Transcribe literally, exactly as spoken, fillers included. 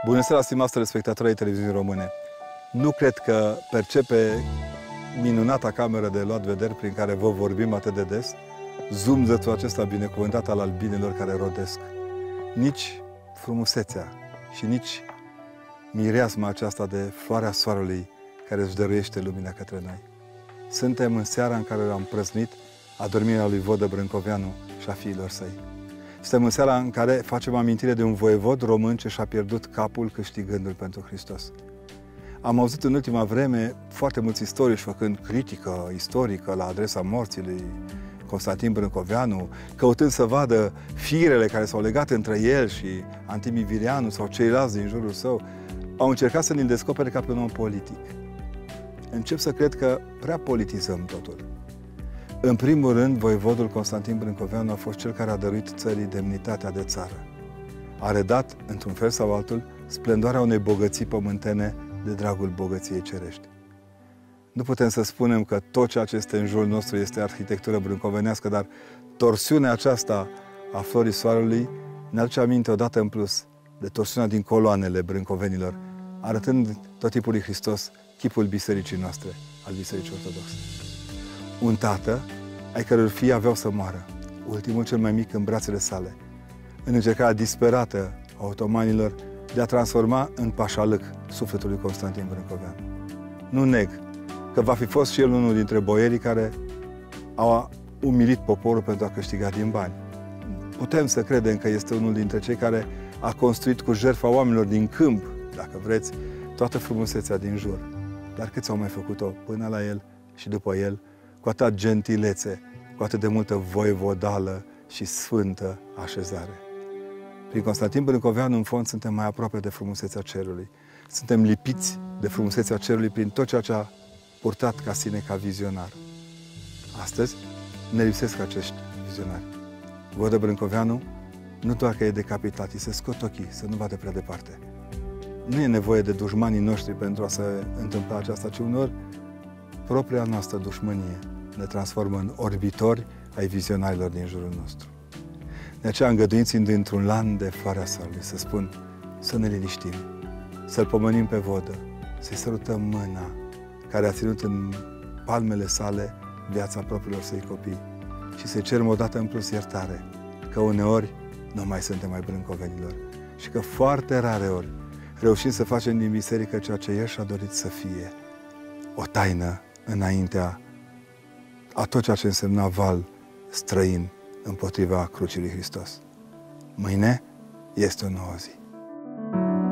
Bună seara, stimați telespectatori ai televiziunii române! Nu cred că percepe minunata cameră de luat vederi prin care vă vorbim atât de des zumzetul acesta binecuvântat al albinelor care rodesc. Nici frumusețea și nici mireasma aceasta de floarea soarelui care își dăruiește lumina către noi. Suntem în seara în care am prăznit adormirea lui Vodă Brâncoveanu și a fiilor săi. Suntem în seara în care facem amintire de un voievod român ce și-a pierdut capul câștigându-l pentru Hristos. Am auzit în ultima vreme foarte mulți istorici făcând critică istorică la adresa morții lui Constantin Brâncoveanu, căutând să vadă firele care s-au legat între el și Antimi Virianu sau ceilalți din jurul său. Au încercat să ne descopere ca pe un om politic. Încep să cred că prea politizăm totul. În primul rând, voievodul Constantin Brâncoveanu a fost cel care a dăruit țării demnitatea de țară. A redat, într-un fel sau altul, splendoarea unei bogății pământene de dragul bogăției cerești. Nu putem să spunem că tot ceea ce este în jurul nostru este arhitectură brâncovenească, dar torsiunea aceasta a florii soarelui ne aduce aminte odată în plus de torsiunea din coloanele brâncovenilor, arătând tot tipul lui Hristos, chipul bisericii noastre, al bisericii ortodoxe. Un tată ai căror fii aveau să moară, ultimul cel mai mic în brațele sale, în încercarea disperată a otomanilor de a transforma în pașalâc sufletul lui Constantin Brâncoveanu. Nu neg că va fi fost și el unul dintre boierii care au umilit poporul pentru a câștiga din bani. Putem să credem că este unul dintre cei care a construit cu jertfa oamenilor din câmp, dacă vreți, toată frumusețea din jur. Dar câți au mai făcut-o până la el și după el, cu atâta gentilețe, cu atât de multă voievodală și sfântă așezare. Prin Constantin Brâncoveanu, în fond, suntem mai aproape de frumusețea cerului. Suntem lipiți de frumusețea cerului prin tot ceea ce a purtat ca sine ca vizionar. Astăzi ne lipsesc acești vizionari. Vodă Brâncoveanu nu doar că e decapitat, îi se scot ochii să nu vadă prea departe. Nu e nevoie de dușmanii noștri pentru a se întâmpla aceasta, ci unor propria noastră dușmănie ne transformă în orbitori ai vizionarilor din jurul nostru. De aceea îngăduinți-mi dintr-un lan de floarea soarelui să spun să ne liniștim, să-l pomenim pe Vodă, să-i sărutăm mâna care a ținut în palmele sale viața propriilor săi copii și să-i cerem odată în plus iertare, că uneori nu mai suntem mai brâncovenilor și că foarte rare ori reușim să facem din biserică ceea ce El și-a dorit să fie, o taină înaintea a tot ceea ce însemna val străin împotriva crucii lui Hristos. Mâine este o nouă zi.